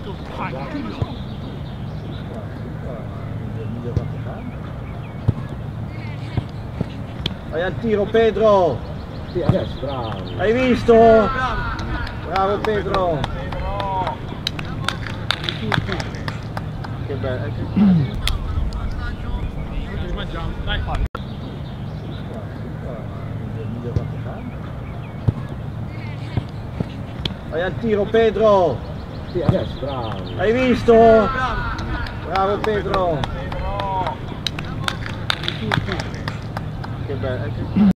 Vai al tiro Pedro! Sì, adesso, bravo! Hai visto? Bravo Pedro! Che bello! Vai al tiro Pedro! Sì, adesso, bravo! Hai visto? Bravo Pedro! Che bello!